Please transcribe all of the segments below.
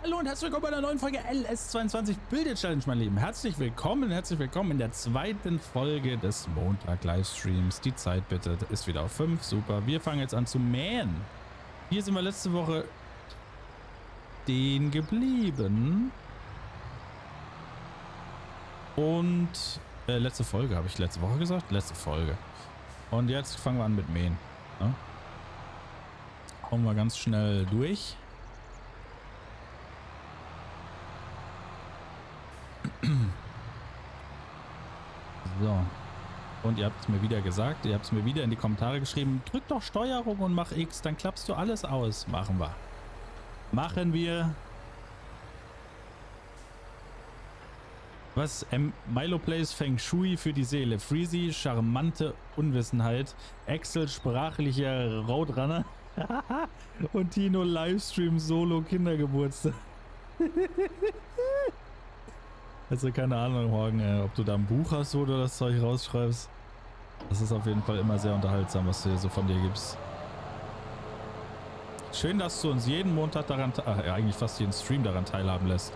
Hallo und herzlich willkommen bei einer neuen Folge LS22 Build Challenge, mein Lieben. Herzlich willkommen in der zweiten Folge des Montag-Livestreams. Die Zeit bitte ist wieder auf 5. Super, wir fangen jetzt an zu mähen. Hier sind wir letzte Woche stehen geblieben. Und letzte Folge, habe ich letzte Woche gesagt? Letzte Folge. Und jetzt fangen wir an mit Mähen. Ja? Kommen wir ganz schnell durch. So. Und ihr habt es mir wieder gesagt, ihr habt es mir wieder in die Kommentare geschrieben, drück doch Steuerung und mach X, dann klappst du alles aus. Machen wir. Machen wir. Was? Milo Plays Feng Shui für die Seele. Freezy, charmante Unwissenheit. Excel, sprachlicher Roadrunner. Und Tino, Livestream, Solo, Kindergeburtstag. Also keine Ahnung, morgen, ob du da ein Buch hast, wo du das Zeug rausschreibst. Das ist auf jeden Fall immer sehr unterhaltsam, was du hier so von dir gibst. Schön, dass du uns jeden Montag daran, eigentlich fast jeden Stream daran teilhaben lässt.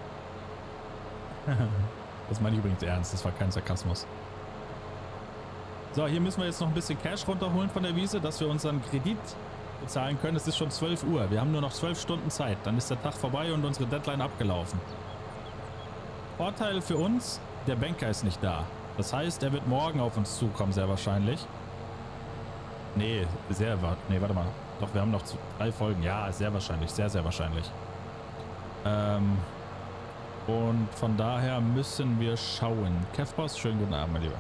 Das meine ich übrigens ernst, das war kein Sarkasmus. So, hier müssen wir jetzt noch ein bisschen Cash runterholen von der Wiese, dass wir unseren Kredit bezahlen können. Es ist schon 12 Uhr, wir haben nur noch 12 Stunden Zeit. Dann ist der Tag vorbei und unsere Deadline abgelaufen. Vorteil für uns, der Banker ist nicht da. Das heißt, er wird morgen auf uns zukommen, sehr wahrscheinlich. Nee, warte mal. Doch, wir haben noch 3 Folgen. Ja, sehr wahrscheinlich, sehr, sehr wahrscheinlich. Und von daher müssen wir schauen. Kevboss, schönen guten Abend, mein Lieber.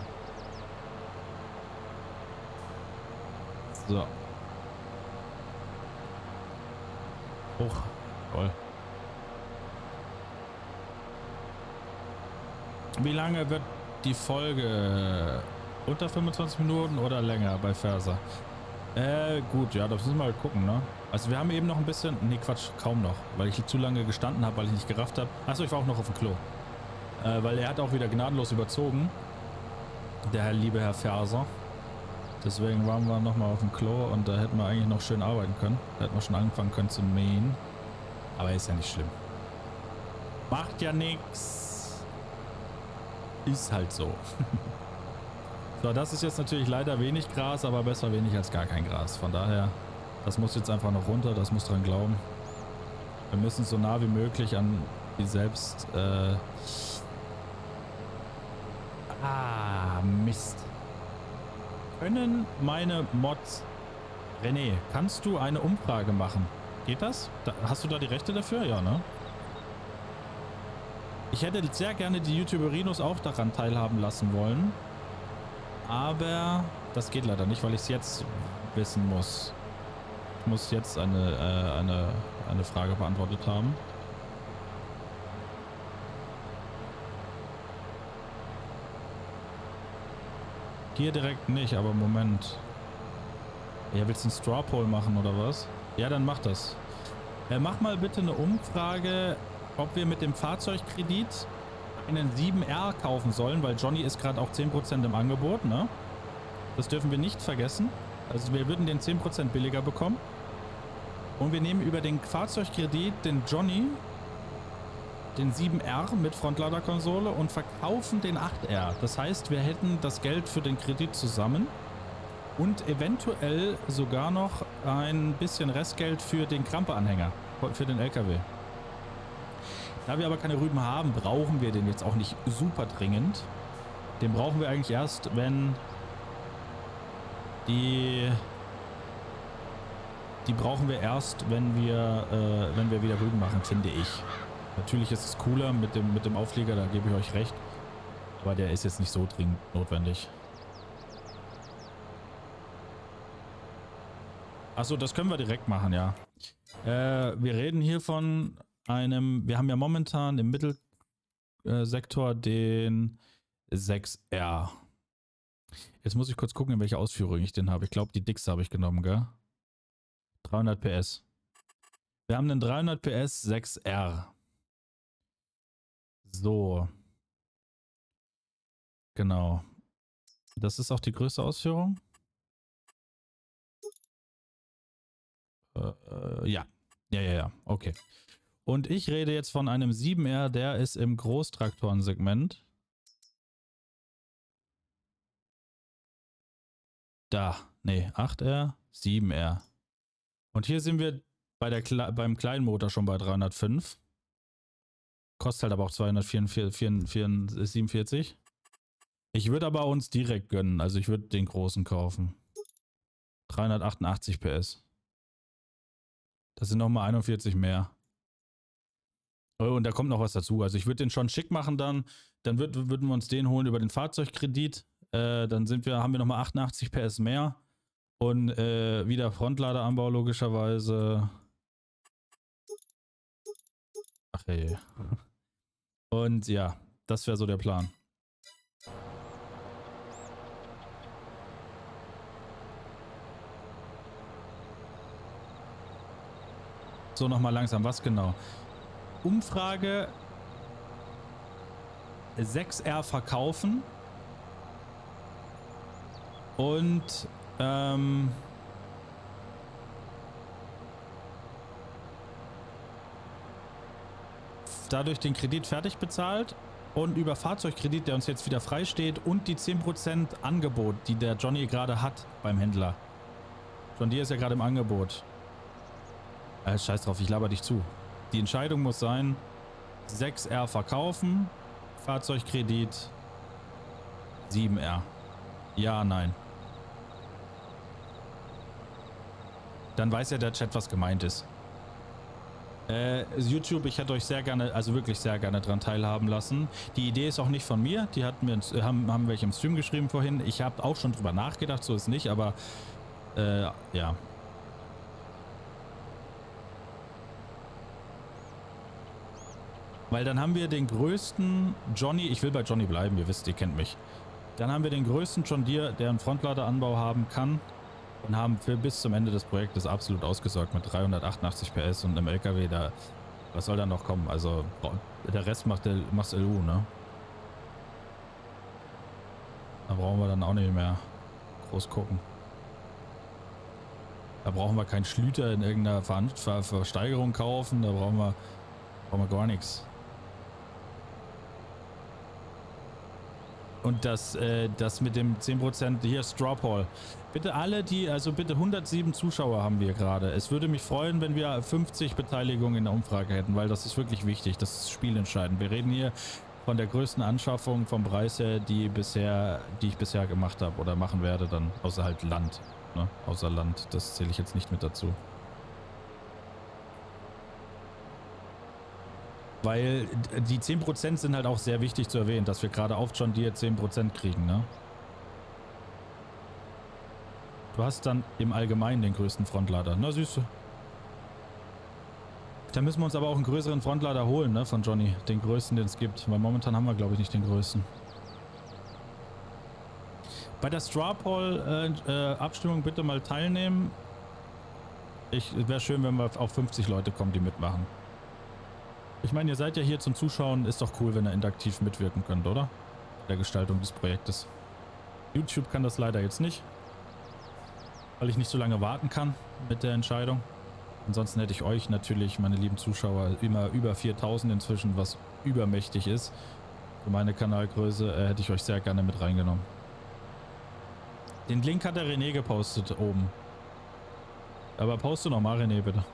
So. Hoch. Toll. Wie lange wird die Folge? Unter 25 Minuten oder länger bei Versa? Gut, ja, das müssen wir mal gucken, ne? Also wir haben eben noch ein bisschen... Nee, Quatsch, kaum noch. Weil ich zu lange gestanden habe, weil ich nicht gerafft habe. Achso, ich war auch noch auf dem Klo. Weil er hat auch wieder gnadenlos überzogen. Der liebe Herr Versa. Deswegen waren wir nochmal auf dem Klo und da hätten wir eigentlich noch schön arbeiten können. Da hätten wir schon anfangen können zu mähen. Aber ist ja nicht schlimm. Macht ja nichts. Ist halt so. So, das ist jetzt natürlich leider wenig Gras, aber besser wenig als gar kein Gras. Von daher, das muss jetzt einfach noch runter, das muss dran glauben. Wir müssen so nah wie möglich an die selbst... Mist. Können meine Mods... René, kannst du eine Umfrage machen? Geht das? Hast du da die Rechte dafür? Ja, ne? Ich hätte sehr gerne die YouTuberinos auch daran teilhaben lassen wollen. Aber das geht leider nicht, weil ich es jetzt wissen muss. Ich muss jetzt eine Frage beantwortet haben. Hier direkt nicht, aber Moment. Ja, willst du einen Straw Poll machen oder was? Ja, dann mach das. Mach mal bitte eine Umfrage, ob wir mit dem Fahrzeugkredit einen 7R kaufen sollen, weil Johnny ist gerade auch 10% im Angebot, ne? Das dürfen wir nicht vergessen. Also wir würden den 10% billiger bekommen. Und wir nehmen über den Fahrzeugkredit den Johnny, den 7R mit Frontladerkonsole und verkaufen den 8R. Das heißt, wir hätten das Geld für den Kredit zusammen und eventuell sogar noch ein bisschen Restgeld für den Krampe-Anhänger, für den LKW. Da wir aber keine Rüben haben, brauchen wir den jetzt auch nicht super dringend. Den brauchen wir eigentlich erst, wenn die brauchen wir erst, wenn wir wieder Rüben machen, finde ich. Natürlich ist es cooler mit dem Auflieger, da gebe ich euch recht. Aber der ist jetzt nicht so dringend notwendig. Achso, das können wir direkt machen, ja. Wir reden hier von wir haben ja momentan im Mittelsektor den 6R. Jetzt muss ich kurz gucken, in welcher Ausführung ich den habe. Ich glaube, die dickste habe ich genommen, gell? 300 PS. Wir haben den 300 PS 6R. So. Genau. Das ist auch die größte Ausführung? Ja. Ja. Okay. Und ich rede jetzt von einem 7R, der ist im Großtraktorensegment. Da, nee, 8R, 7R. Und hier sind wir beim kleinen Motor schon bei 305. Kostet halt aber auch 247. Ich würde aber uns direkt gönnen, also ich würde den großen kaufen. 388 PS. Das sind nochmal 41 mehr. Oh, und da kommt noch was dazu. Also ich würde den schon schick machen dann. Dann würden wir uns den holen über den Fahrzeugkredit. Dann haben wir nochmal 88 PS mehr. Und wieder Frontladeranbau logischerweise. Ach hey. Und ja, das wäre so der Plan. So, nochmal langsam. Was genau? Umfrage 6R verkaufen und dadurch den Kredit fertig bezahlt und über Fahrzeugkredit, der uns jetzt wieder frei steht, und die 10% Angebot, die der Johnny gerade hat beim Händler. John Deere ist ja gerade im Angebot. Scheiß drauf, ich laber dich zu. Die Entscheidung muss sein, 6R verkaufen, Fahrzeugkredit 7R. Ja, nein. Dann weiß ja der Chat, was gemeint ist. YouTube, ich hätte euch sehr gerne, also wirklich sehr gerne dran teilhaben lassen. Die Idee ist auch nicht von mir, die haben welche im Stream geschrieben vorhin. Ich habe auch schon drüber nachgedacht, so ist nicht, aber ja. Weil dann haben wir den größten Johnny, ich will bei Johnny bleiben, ihr wisst, ihr kennt mich. Dann haben wir den größten John Deere, der einen Frontladeranbau haben kann, und haben bis zum Ende des Projektes absolut ausgesorgt mit 388 PS und einem LKW. Was soll da noch kommen? Also der Rest macht's LU, ne? Da brauchen wir dann auch nicht mehr groß gucken. Da brauchen wir keinen Schlüter in irgendeiner Versteigerung kaufen, da brauchen wir gar nichts. Und das mit dem 10% hier Strawpoll. Bitte alle, bitte 107 Zuschauer haben wir gerade. Es würde mich freuen, wenn wir 50 Beteiligungen in der Umfrage hätten, weil das ist wirklich wichtig. Das ist spielentscheidend. Wir reden hier von der größten Anschaffung vom Preis her, die ich bisher gemacht habe oder machen werde, dann außer halt Land. Ne? Außer Land, das zähle ich jetzt nicht mit dazu. Weil die 10% sind halt auch sehr wichtig zu erwähnen, dass wir gerade auf John Deere 10% kriegen, ne? Du hast dann im Allgemeinen den größten Frontlader. Na süße. Da müssen wir uns aber auch einen größeren Frontlader holen, ne, von Johnny. Den größten, den es gibt. Weil momentan haben wir, glaube ich, nicht den größten. Bei der Strawpoll-Abstimmung bitte mal teilnehmen. Wäre schön, wenn wir auf 50 Leute kommen, die mitmachen. Ich meine, ihr seid ja hier zum Zuschauen. Ist doch cool, wenn ihr interaktiv mitwirken könnt, oder? Der Gestaltung des Projektes. YouTube kann das leider jetzt nicht. Weil ich nicht so lange warten kann mit der Entscheidung. Ansonsten hätte ich euch natürlich, meine lieben Zuschauer, immer über 4000 inzwischen, was übermächtig ist. Für meine Kanalgröße hätte ich euch sehr gerne mit reingenommen. Den Link hat der René gepostet oben. Aber poste nochmal, René, bitte.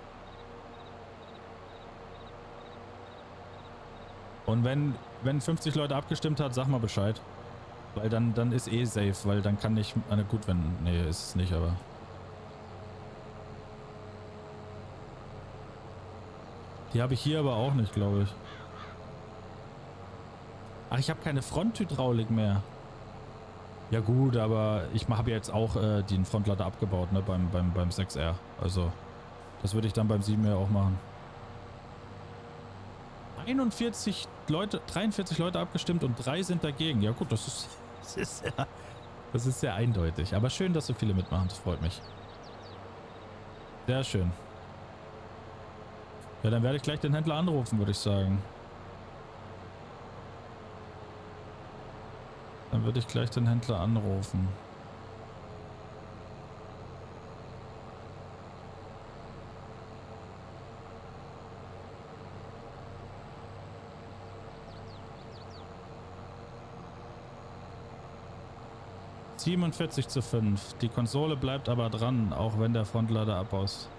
Und wenn 50 Leute abgestimmt hat, sag mal Bescheid. Weil dann ist eh safe, weil dann kann ich, gut, nee, ist es nicht, aber... Die habe ich hier aber auch nicht, glaube ich. Ach, ich habe keine Fronthydraulik mehr. Ja gut, aber ich habe jetzt auch den Frontlader abgebaut, ne, beim 6R. Also, das würde ich dann beim 7R auch machen. 43 Leute abgestimmt und 3 sind dagegen. Ja gut, das ist sehr eindeutig. Aber schön, dass so viele mitmachen, das freut mich. Sehr schön. Ja, dann werde ich gleich den Händler anrufen, würde ich sagen. Dann würde ich gleich den Händler anrufen. 47:5. Die Konsole bleibt aber dran, auch wenn der Frontlader abbaust.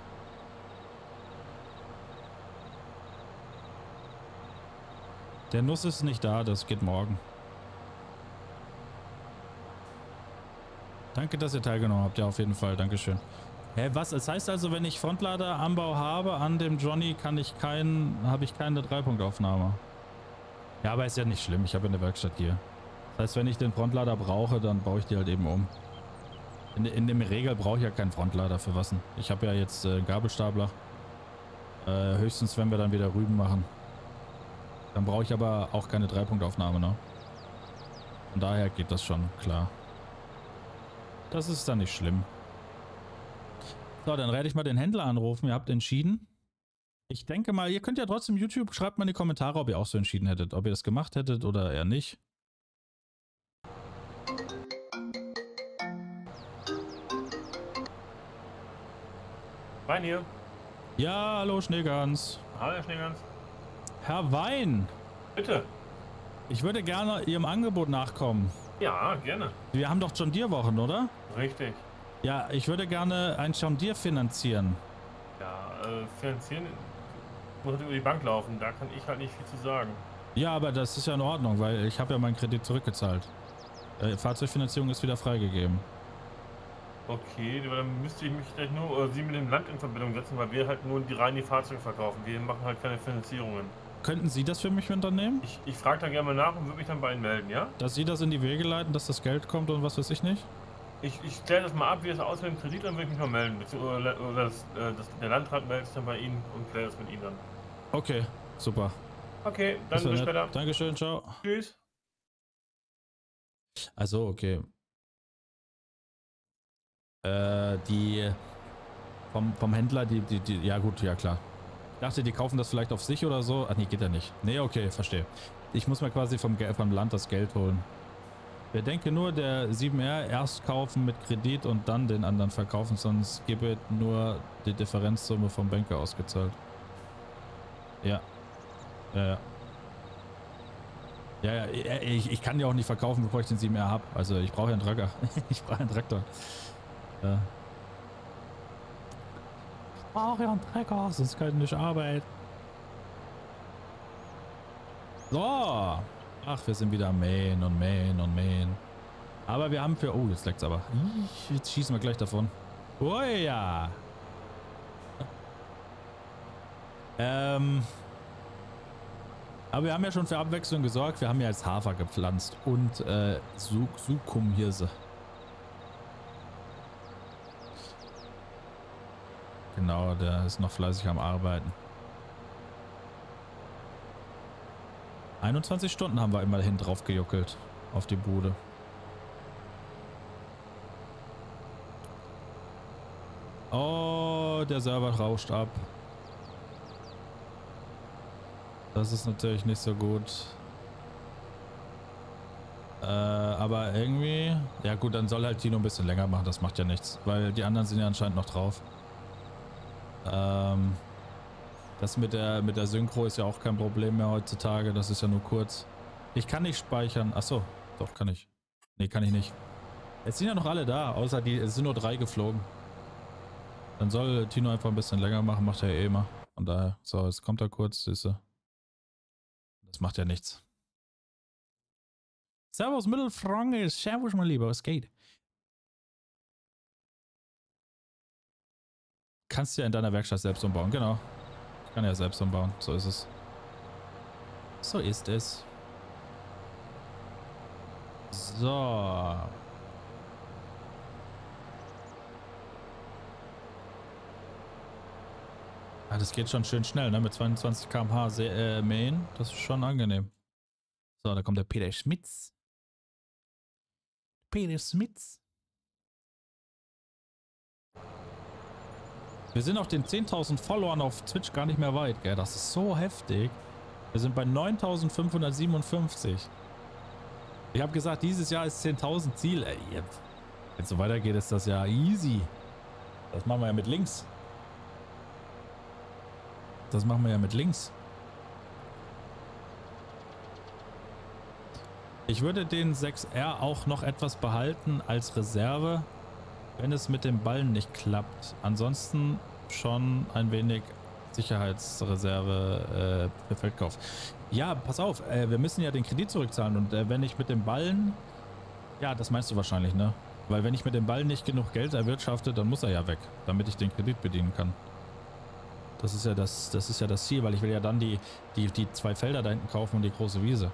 Der Nuss ist nicht da, das geht morgen. Danke, dass ihr teilgenommen habt, ja auf jeden Fall, dankeschön. Hä, was? Das heißt also, wenn ich Frontlader-Anbau habe an dem Johnny, habe ich keine 3-Punkt-Aufnahme. Ja, aber ist ja nicht schlimm, ich habe eine Werkstatt hier. Das heißt, wenn ich den Frontlader brauche, dann baue ich die halt eben um. In dem Regel brauche ich ja keinen Frontlader für was. Ich habe ja jetzt Gabelstapler. Höchstens, wenn wir dann wieder Rüben machen. Dann brauche ich aber auch keine 3-Punkt-Aufnahme, ne? Von daher geht das schon, klar. Das ist dann nicht schlimm. So, dann werde ich mal den Händler anrufen. Ihr habt entschieden. Ich denke mal, ihr könnt ja trotzdem YouTube, schreibt mal in die Kommentare, ob ihr auch so entschieden hättet. Ob ihr das gemacht hättet oder eher nicht. Wein hier. Ja, hallo Schneegans. Hallo Herr Schneegans. Herr Wein. Bitte. Ich würde gerne Ihrem Angebot nachkommen. Ja, gerne. Wir haben doch John Deere Wochen, oder? Richtig. Ja, ich würde gerne ein John Deere finanzieren. Ja, finanzieren muss halt über die Bank laufen. Da kann ich halt nicht viel zu sagen. Ja, aber das ist ja in Ordnung, weil ich habe ja meinen Kredit zurückgezahlt. Fahrzeugfinanzierung ist wieder freigegeben. Okay, dann müsste ich mich gleich nur Sie mit dem Land in Verbindung setzen, weil wir halt nur die Fahrzeuge verkaufen. Wir machen halt keine Finanzierungen. Könnten Sie das für mich unternehmen? Ich frage dann gerne mal nach und würde mich dann bei Ihnen melden, ja? Dass Sie das in die Wege leiten, dass das Geld kommt und was weiß ich nicht? Ich kläre das mal ab, wie es aussieht mit dem Kredit, dann würde ich mich mal melden. Oder der Landrat meldet sich dann bei Ihnen und klärt das mit Ihnen dann. Okay, super. Okay, dann bis später. Dankeschön, ciao. Tschüss. Also, okay. Die vom Händler, ja gut, ja klar. Ich dachte, die kaufen das vielleicht auf sich oder so. Ach nee, geht ja nicht. Nee, okay, verstehe. Ich muss mir quasi vom Land das Geld holen. Wir denken nur, der 7R erst kaufen mit Kredit und dann den anderen verkaufen, sonst gebe nur die Differenzsumme vom Banker ausgezahlt. Ja. Ja. Ja, ich kann die auch nicht verkaufen, bevor ich den 7R habe. Also ich brauche ja einen Traktor. Ich brauche einen Traktor. Ja. Ich brauche ja einen Trecker, sonst kann ich nicht arbeiten. So. Ach, wir sind wieder am Mähen und Mähen und Mähen. Aber wir haben für... Oh, jetzt leckt's aber. Jetzt schießen wir gleich davon. Oh ja. Aber wir haben ja schon für Abwechslung gesorgt. Wir haben ja jetzt Hafer gepflanzt und Sukumhirse. Genau, der ist noch fleißig am Arbeiten. 21 Stunden haben wir immerhin drauf gejuckelt auf die Bude. Oh, der Server rauscht ab. Das ist natürlich nicht so gut. Aber irgendwie... Ja gut, dann soll halt Tino ein bisschen länger machen, das macht ja nichts. Weil die anderen sind ja anscheinend noch drauf. Das mit der Synchro ist ja auch kein Problem mehr heutzutage. Das ist ja nur kurz. Ich kann nicht speichern. Achso, doch kann ich. Nee, kann ich nicht. Jetzt sind ja noch alle da, außer es sind nur 3 geflogen. Dann soll Tino einfach ein bisschen länger machen, macht er ja eh immer. Von daher, so, jetzt kommt er kurz, siehste. Das macht ja nichts. Servus Mittelfranke, servus mein Lieber, was geht? Kannst du ja in deiner Werkstatt selbst umbauen, genau. Ich kann ja selbst umbauen, so ist es. So ist es. So. Ah, das geht schon schön schnell, ne? Mit 22 km/h mähen. Das ist schon angenehm. So, da kommt der Peter Schmitz. Peter Schmitz. Wir sind auf den 10.000 Followern auf Twitch gar nicht mehr weit, gell? Das ist so heftig. Wir sind bei 9.557. Ich habe gesagt, dieses Jahr ist 10.000 Ziel. Ey, wenn es so weitergeht, ist das ja easy. Das machen wir ja mit links. Das machen wir ja mit links. Ich würde den 6R auch noch etwas behalten als Reserve, wenn es mit dem Ballen nicht klappt. Ansonsten schon ein wenig Sicherheitsreserve für Feldkauf. Ja, pass auf, wir müssen ja den Kredit zurückzahlen und wenn ich mit dem Ballen, ja, das meinst du wahrscheinlich, ne? Weil wenn ich mit dem Ballen nicht genug Geld erwirtschafte, dann muss er ja weg, damit ich den Kredit bedienen kann. Das ist ja das Ziel, weil ich will ja dann die 2 Felder da hinten kaufen und die große Wiese.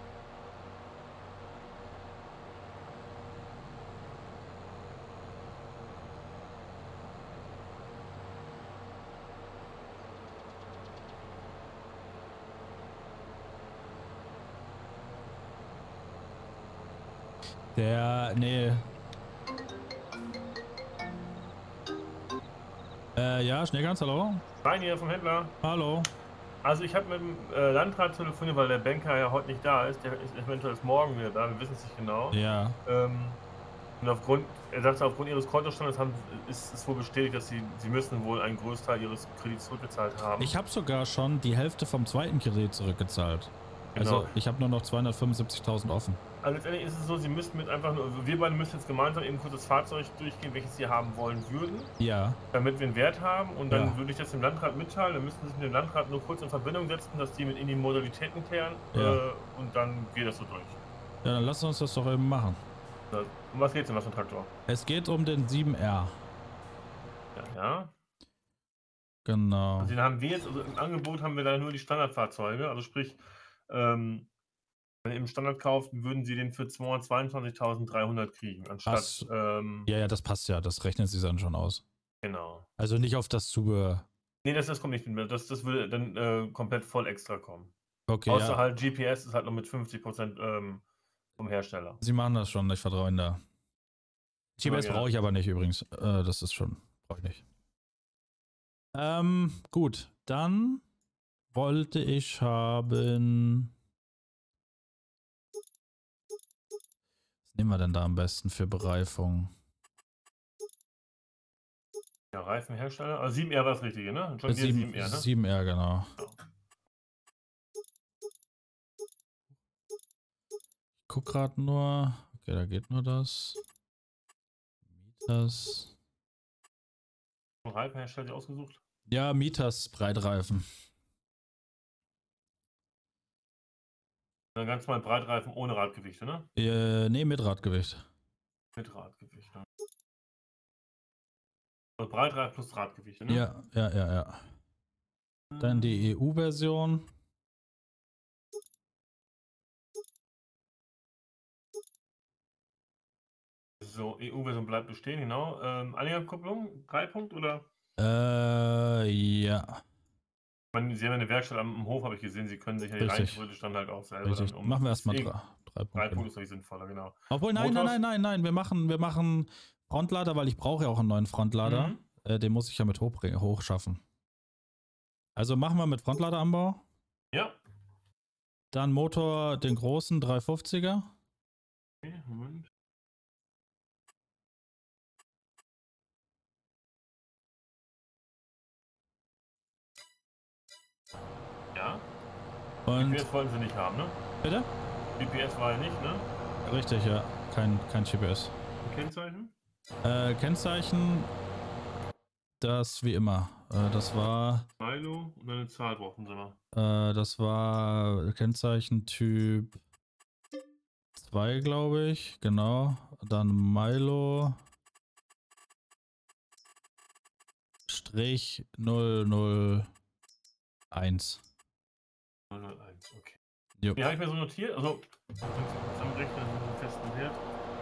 Nee. Ja, Schneegans, hallo? Rein hier vom Händler. Hallo. Also ich habe mit dem Landrat telefoniert, weil der Banker ja heute nicht da ist. Der ist eventuell erst morgen wieder da, wir wissen es nicht genau. Ja. Und er sagte, aufgrund ihres Kontostandes ist es wohl bestätigt, dass sie müssen wohl einen Großteil ihres Kredits zurückgezahlt haben. Ich habe sogar schon die Hälfte vom zweiten Kredit zurückgezahlt. Genau. Also ich habe nur noch 275.000 offen. Also letztendlich ist es so, sie müssten wir beide müssen jetzt gemeinsam eben kurz das Fahrzeug durchgehen, welches sie haben wollen würden. Ja. Damit wir einen Wert haben und dann würde ich das dem Landrat mitteilen. Dann müssten sie sich mit dem Landrat nur kurz in Verbindung setzen, dass die mit ihnen die Modalitäten klären und dann geht das so durch. Ja, dann lass uns das doch eben machen. Um was geht's denn, was für ein Traktor? Es geht um den 7R. Ja. Genau. Also den haben wir jetzt, also im Angebot haben wir da nur die Standardfahrzeuge, also sprich, wenn ihr im Standard kauft, würden sie den für 222.300 kriegen, anstatt... ja, das passt ja, das rechnen sie dann schon aus. Genau. Also nicht auf das Zubehör. Nee, das kommt nicht mehr, das würde dann komplett voll extra kommen. Okay, außer halt GPS ist halt noch mit 50% vom Hersteller. Sie machen das schon, ich vertraue Ihnen da. GPS brauche ich aber nicht übrigens, das ist schon, brauche ich nicht. Gut, dann wollte ich haben... Was nehmen wir denn da am besten für Bereifung? Ja, Reifenhersteller. Also 7R war das Richtige, ne? John Deere 7R, ne? 7R, genau. Ich guck gerade nur. Okay, da geht nur das. Mitas. Reifenhersteller ausgesucht? Ja, Mitas Breitreifen. Dann ganz mal Breitreifen ohne Radgewichte, ne? Nee, mit Radgewicht. Mit Radgewicht, ne? Also Breitreifen plus Radgewichte, ne? Ja. Dann die EU-Version. So, EU-Version bleibt bestehen, genau. Anhängerkupplung, 3-Punkt oder? Ja. Sie haben eine Werkstatt am Hof, habe ich gesehen. Sie können sich ja die Reihenfolge dann halt auch selber Richtig. dann Machen wir erstmal 3 Punkte. 3 Punkte ist natürlich sinnvoller, genau. Obwohl, nein. Wir machen Frontlader, weil ich brauche ja auch einen neuen Frontlader. Den muss ich ja mit hochschaffen. Also machen wir mit Frontladeranbau. Ja. Dann Motor, den großen 350er. Okay, Moment. Ja. Und GPS wollten sie nicht haben, ne? bitte? GPS war ja nicht, ne? Richtig, ja. Kein GPS. Kennzeichen? Kennzeichen, das wie immer. Das war... Milo und eine Zahl brauchten sie noch. Das war Kennzeichen Typ 2, glaube ich. Genau. Dann Milo Strich 001. 001, okay. Jupp. Die habe ich mir so notiert. Also, zusammenrechnen einen festen Wert.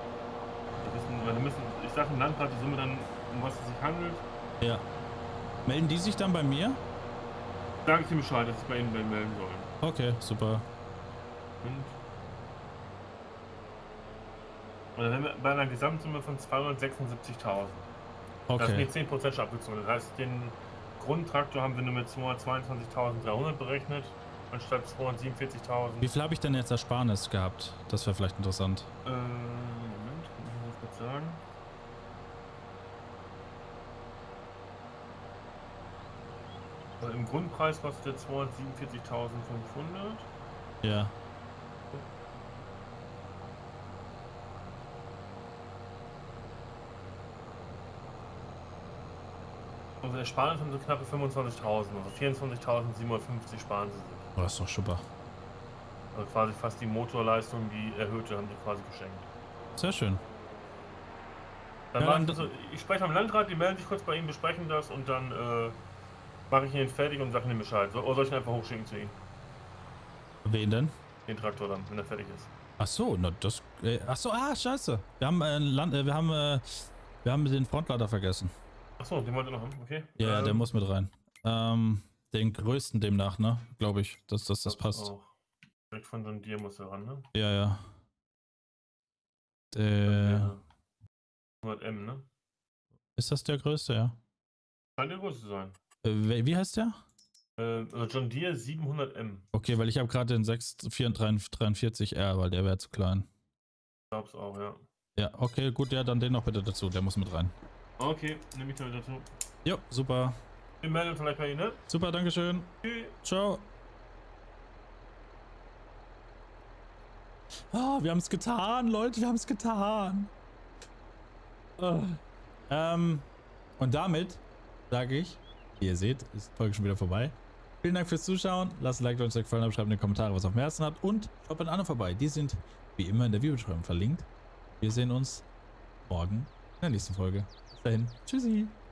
Ich sage dem Landrat die Summe dann, um was es sich handelt. Ja. Melden die sich dann bei mir? Sage ich ihm Bescheid, dass ich bei Ihnen melden soll. Okay, super. Und dann sind wir bei einer Gesamtsumme von 276.000. Okay. Da ist nicht 10% schon abgezogen. Das heißt, den Grundtraktor haben wir nur mit 222.300 berechnet, anstatt 247.000. Wie viel habe ich denn jetzt Ersparnis gehabt? Das wäre vielleicht interessant. Moment, muss ich mal kurz sagen. Also im Grundpreis kostet der 247.500. Ja. sparen schon so knappe 25.000, also 24.750 sparen sie sich. Oh, das ist doch super. Also quasi fast die Motorleistung, die erhöhte, haben die quasi geschenkt. Sehr schön. Dann Ja, also, ich spreche am Landrat, die melden sich kurz bei Ihnen, besprechen das und dann mache ich Ihnen fertig und sage Ihnen Bescheid. Oder soll ich ihn einfach hochschicken zu Ihnen? Wen denn? Den Traktor dann, wenn er fertig ist. Ach so, na das. Ach so, scheiße. Wir haben wir haben den Frontlader vergessen. Achso, den wollt ihr noch haben, okay. Ja, der muss mit rein. Den größten demnach, ne? Glaube ich, dass das passt. Auch. Direkt von John Deere muss er ran, ne? Ja, ja. Der 100M, ne? Ist das der größte, ja? Kann der größte sein. Wie heißt der? Also John Deere 700M. Okay, weil ich habe gerade den 643R, weil der wäre zu klein. Ich glaub's auch, ja. Ja, okay, gut, ja, dann den noch bitte dazu, der muss mit rein. Okay, nehme ich dann dazu. Jo, super. Wir melden uns vielleicht bei Ihnen, ne? Super, dankeschön. Tschüss. Ciao. Oh, wir haben es getan, Leute, wir haben es getan. Und damit sage ich, wie ihr seht, ist die Folge schon wieder vorbei. Vielen Dank fürs Zuschauen. Lasst ein Like, wenn es euch gefallen hat, schreibt in die Kommentare, was ihr auf dem Herzen habt. Und schaut bei den anderen vorbei. Die sind wie immer in der Videobeschreibung verlinkt. Wir sehen uns morgen in der nächsten Folge. Bis dahin. Tschüssi.